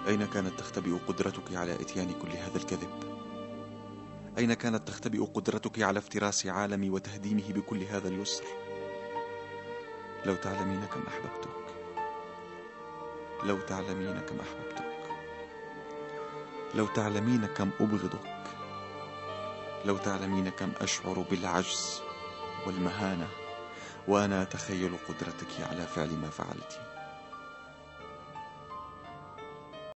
أين كانت تختبئ قدرتك على إتيان كل هذا الكذب؟ أين كانت تختبئ قدرتك على افتراس عالمي وتهديمه بكل هذا اليسر؟ لو تعلمين كم أحببتك، لو تعلمين كم أحببتك، لو تعلمين كم أبغضك، لو تعلمين كم أشعر بالعجز والمهانة وأنا أتخيل قدرتك على فعل ما فعلتِ.